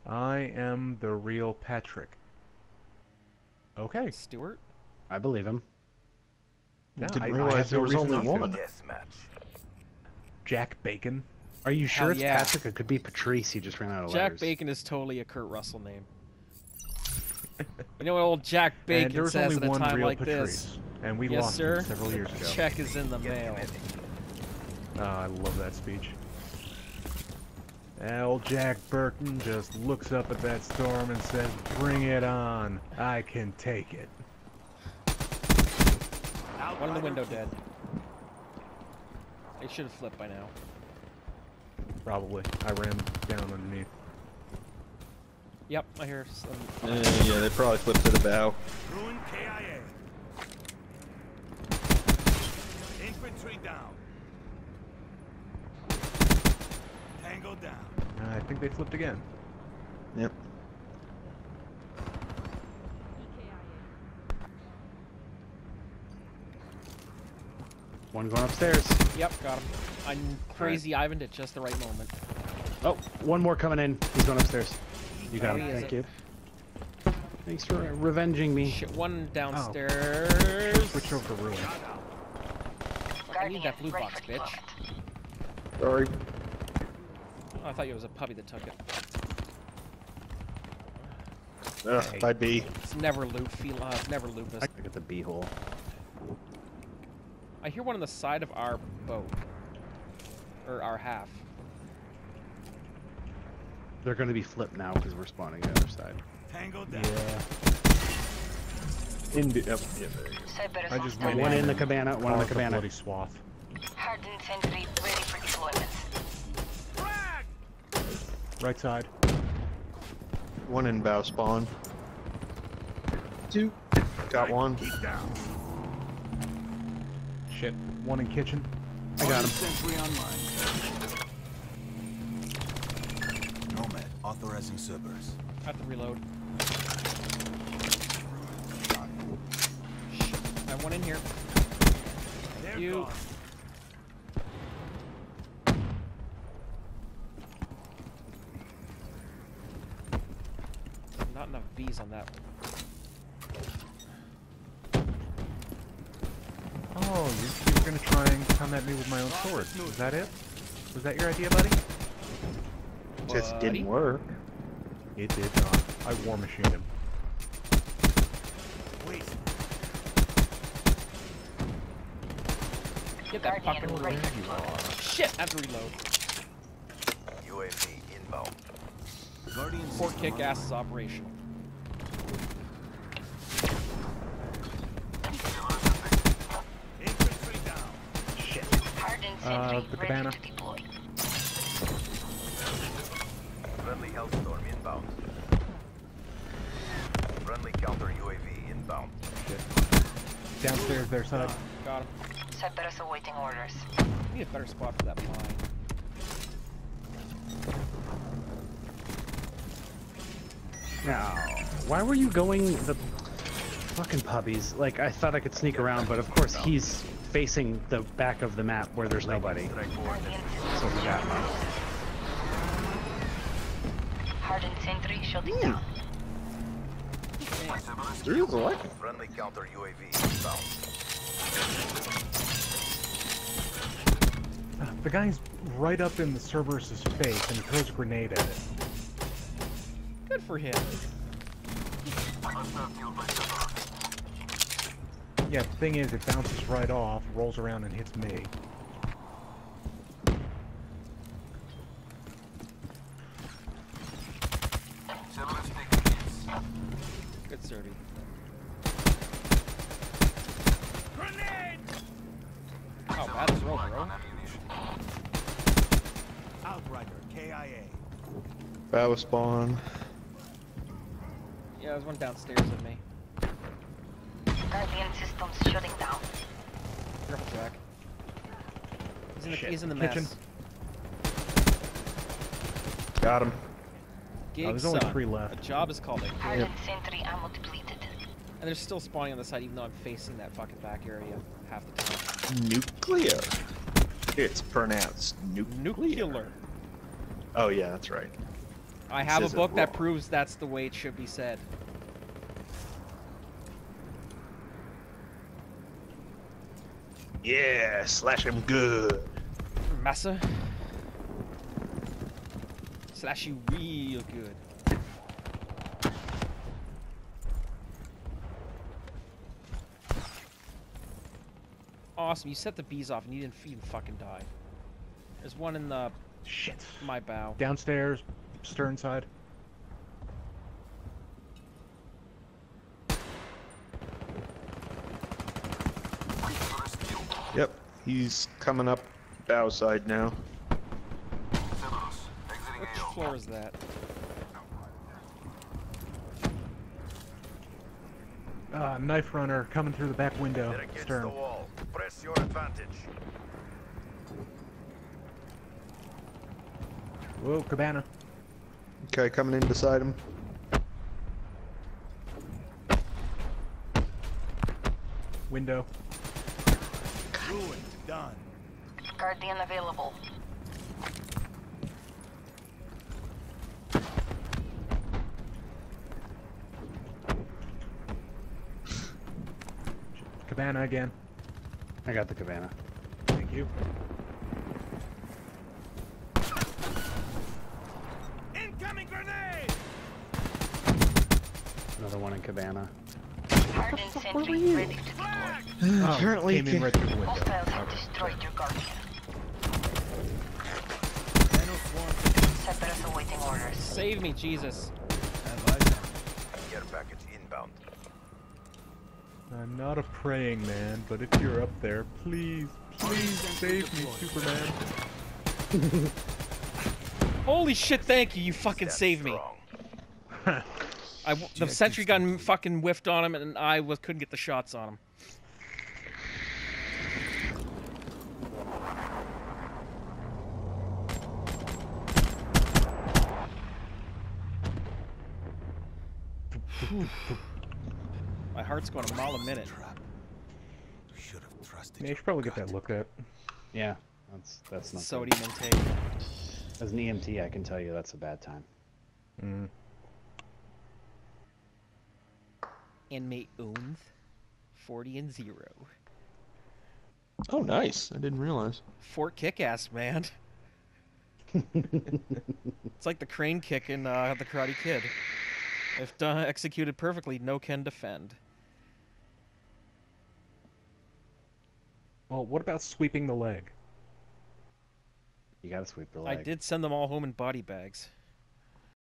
I am the real Patrick. Okay. Stuart? I believe him. Yeah, Didn't I realize have there no was reason only not to. one. Jack Bacon. Are you sure Hell it's yeah. Patrick? It could be Patrice. He just ran out of Jack letters. Bacon is totally a Kurt Russell name. You know what old Jack And Bacon there was says only at a one time real like Patrice, this? and we Yes, lost sir. him several years ago. Check is in the mail. I love that speech. Old Jack Burton just looks up at that storm and says, "Bring it on. I can take it." One in the window dead. They should have flipped by now. Probably. I ran down underneath. Yep, I hear some. Yeah, they probably flipped to the bow. Ruin KIA. Infantry down. Tango down. I think they flipped again. Yep. One going upstairs. Yep, got him. I'm crazy Ivan'd at just the right moment. Oh, one more coming in. He's going upstairs. You got Where him. is Thank it? you. Thanks for revenging me. Shit, one Oh. downstairs. Switch over to ruin. I need that blue box, bitch. Sorry. Oh, I thought it was a puppy that took it. Ugh, Hey. I'd be. It's never it's never lupus. I get the B hole. I hear one on the side of our boat. Or our half. They're going to be flipped now because we're spawning the other side. Tango down. Yeah. In the, yep, yeah, there you go. I just went One in the and cabana. One in the carved a cabana. bloody swath. Hardened sentry ready for deployment. Right side. One in bow spawn. Two. Got one. Keep down. Shit. One in kitchen. I got him. Sentry online. Nomad authorizing Cerberus. Have to reload. Shit. I have one in here. They're You. gone. Not enough V's on that one. Oh, you were gonna try and come at me with my own sword. Was that it? Was that your idea, buddy? Just Buddy? didn't work. It did not. I war machined him. Wait. Get that Guardian fucking ready reload. for deployment. Shit, I have to reload. UAV inbound. Guardian Fort system Kick-Ass is operational. Infantry down. Shit. Hardened sentry the ready cabana. to deploy. Friendly Hellstorm inbound. Friendly counter UAV inbound. Shit. Downstairs, their side. Got him. Cerberus awaiting orders. Need a better spot for that mine. Now, why were you going the fucking puppies? Like, I thought I could sneak around, but of course he's facing the back of the map where there's nobody. Guardian So systems we got shutting down. Hardened sentry shutting down. There's a lot. Friendly counter UAV inbound. The guy's right up in the Cerberus's face and he throws a grenade at it. Good for him. Yeah, the thing is, it bounces right off, rolls around, and hits me. Good Surdy. Grenade! Oh, bad throw, bro. Outrider KIA. Bow spawn. Yeah, there's one downstairs at me. Guardian systems shutting down. Careful, Jack. Shit. He's in the Kitchen. mess. Got him. Gig there's only son. 3 left. A job is called it. Hardened sentry ammo depleted. And they're still spawning on the side, even though I'm facing that fucking back area half the time. Nuclear. It's pronounced nuclear. Nuclear. Oh yeah, that's right. I have a Says it book that wrong. proves that's the way it should be said. Yeah, slash him good. Massa. Slash you real good. Awesome, you set the bees off and you didn't even fucking die. There's one in the Shit. my bow. Downstairs, stern side. Yep, he's coming up bow side now. Which floor is that? Knife runner coming through the back window. They're against Stern. the wall. Press your advantage. Whoa, cabana. Okay, coming in beside him. Window. Ruined. Done. Guardian available. Cabana again. I got the cabana. Thank you. Incoming grenade! Another one in cabana. Hardened sentry ready to deploy. Oh, Apparently came in right through the window. Hostiles have destroyed your Guardian. Cerberus awaiting orders. Save me, Jesus. Care package inbound. I'm not a praying man, but if you're up there, please, please save me, Superman. Holy shit, thank you, you fucking Stand saved me. strong. The sentry gun fucking whiffed on him and I couldn't get the shots on him. My heart's going a mile a minute. Should have trusted Yeah, you should probably get that looked at. Yeah, that's not good. Sodium intake. As an EMT, I can tell you that's a bad time. Mm. Inmate owned 40 and 0. Oh, nice. I didn't realize. Fort Kick-Ass, man. It's like the crane kick in The Karate Kid. If done, executed perfectly, no can defend. Well, what about sweeping the leg? You gotta sweep the I leg. did send them all home in body bags.